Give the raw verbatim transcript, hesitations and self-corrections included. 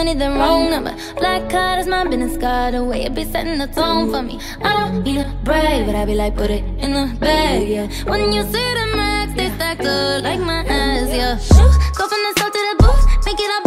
need the wrong number. Black card is my business card, the way it be setting the tone for me. I don't need a brag, but I be like, put it in the bag, yeah. When you see the max, they stacked up like my ass, yeah. Shoot, go from the south to the booth, make it up.